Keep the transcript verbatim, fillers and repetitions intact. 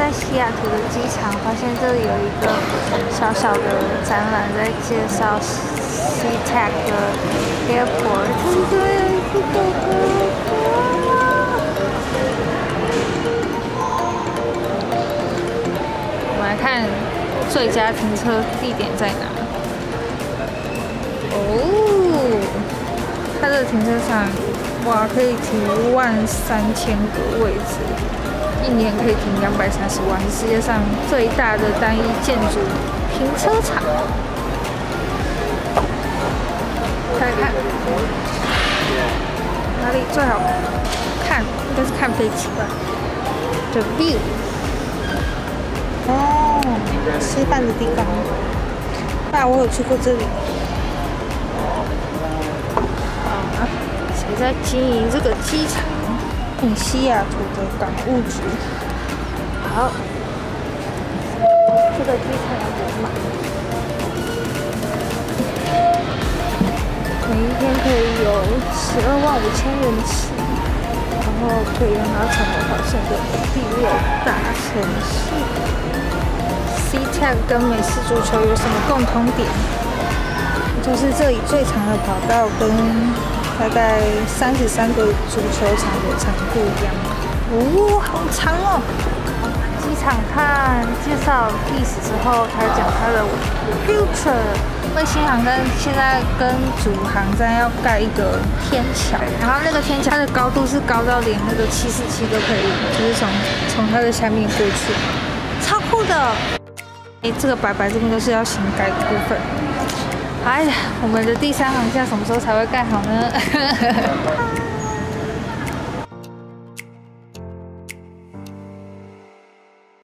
在西雅图的机场，发现这里有一个小小的展览，在介绍 SeaTac 的 Airport。这里有一只狗狗，我们来看最佳停车地点在哪。哦，它这个停车场，哇，可以停一万三千个位置。一年可以停两百三十万，是世界上最大的单一建筑停车场。看看哪里最好看？应该是看飞机吧。The view。哦，吃饭的地方。啊，我有去过这里。啊，谁在经营这个机场？嗯，西雅图的港务局。好，这个机场有点满，每一天可以有十二万五千人次，然后可以让它成为华盛顿的第六大城市。SeaTac 跟美式足球有什么共同点？就是这里最长的跑道跟大概三十三个足球场的长度一样。哦，好长哦！机场看介绍历史之后，才讲它的 future。卫星航跟现在跟主航站要盖一个天桥，然后那个天桥它的高度是高到连那个七四七都可以，就是从从它的下面过去，超酷的。哎，这个白白这边都是要新盖的部分。哎呀，我们的第三航厦什么时候才会盖好呢？